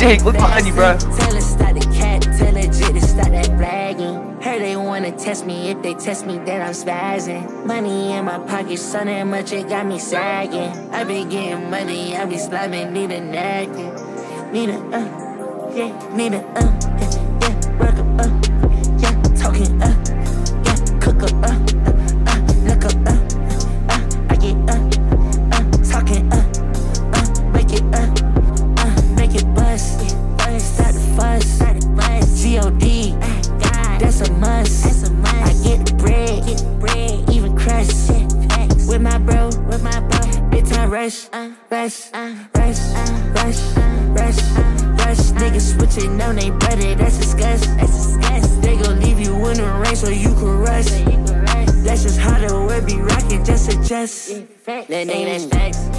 Jake, look behind you, bro. Tell her stop the cat, tell her jit to stop that flagging. Heard they wanna test me, if they test me, then I'm spazzing. Money in my pocket, so damn much it got me sagging. I be getting money, I be slapping, need a napkin. Need a, yeah, need a, yeah, work up, yeah, talking, yeah, cook up, look up, I get, talking, make it bust, start the fuss, G.O.D. That's a must. I get the bread, even crust. With my bro, big time rush. Niggas switching on they brother, that's disgust. They gon' leave you in the rain so you can rush. That's just how the world be rockin', just adjust. That nigga, that's facts.